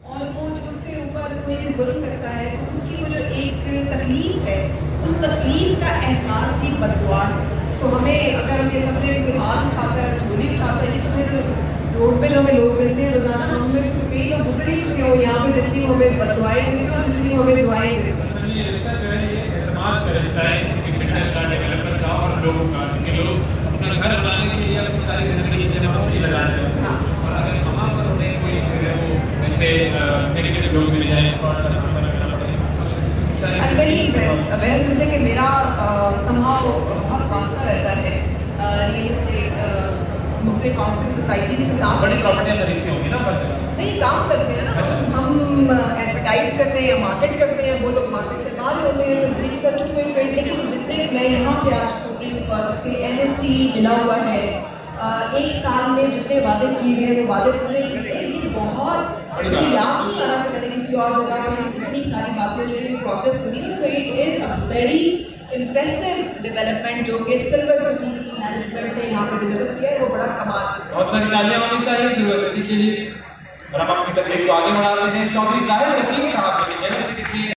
और वो जो उसके ऊपर कोई जुल्म करता है तो उसकी वो जो एक तकलीफ है, उस तकलीफ का एहसास ही बददुआ है। सो हमें अगर हम ये समझे कोई आम खाता है, चोरी भी खाता है, ये तो फिर रोड पे जो हमें लोग मिलते हैं रोजाना, हम में से कई लोग गुजर ही चुके हो यहाँ पे, जितनी वो हमें बददुआएं देते हो जितनी वो हमें दुआएं देते हो। ये रिश्ता जो है ये एतमाद का रिश्ता है, किसी की फिटनेस का, डेवलपमेंट का और लोगों का, क्योंकि लोग अपना घर बनाने के लिए अपनी सारी जिंदगी जमापूंजी लगा रहे होते हैं। और अगर वहाँ पर उन्हें कोई जो है वो ऐसे नेगेटिव लोग मिल जाए, फ्रॉड का सामना करना पड़े, इसलिए कि मेरा समाव बहुत वास्ता रहता है रियल एस्टेट मुख्तलिफ हाउसिंग सोसाइटीज के साथ। बड़ी प्रॉपर्टियाँ खरीदती होंगी ना पर जगह? नहीं, काम करते हैं ना, हम एडवर्टाइज करते हैं, मार्केट करते हैं, वो लोग मार्केट करवा रहे होते हैं, तो एक सच कोई फील्ड। लेकिन जितने मैं यहाँ पे आज सुन रही हूँ और उससे NOC मिला हुआ है, एक साल में जितने वादे किए गए वो वादे पूरे किए, ये बहुत याद नहीं आ रहा कि मैंने किसी और जगह पर इतनी सारी बातें जो है प्रोग्रेस सुनी। So it is a very impressive development जो कि सिल्वर सिटी मैनेजमेंट ने यहाँ पे डिलीवर किया है, वो बड़ा कमाल। बहुत सारी तालियां होनी चाहिए सिल्वर सिटी के लिए। और हम अपनी तकलीफ को आगे बढ़ाते हैं। चौधरी जाहिर रफीक साहब